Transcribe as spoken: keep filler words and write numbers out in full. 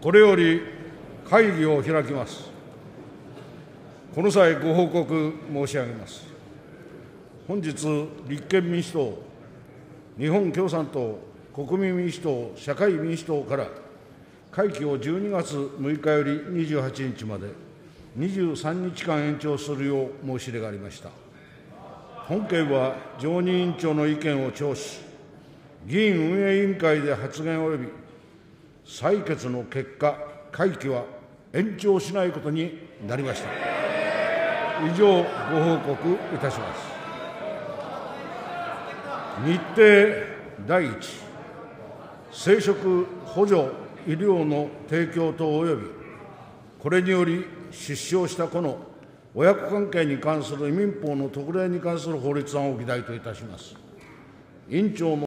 これより会議を開きます。この際、ご報告申し上げます。本日、立憲民主党、日本共産党、国民民主党、社会民主党から会期をじゅうにがつむいかよりにじゅうはちにちまでにじゅうさんにちかん延長するよう申し入れがありました。本件は常任委員長の意見を聴し、議院運営委員会で発言及び採決の結果、会期は延長しないことになりました。以上、ご報告いたします。日程だいいち、生殖補助医療の提供等及びこれにより出生した子の親子関係に関する民法の特例に関する法律案を議題といたします。委員長も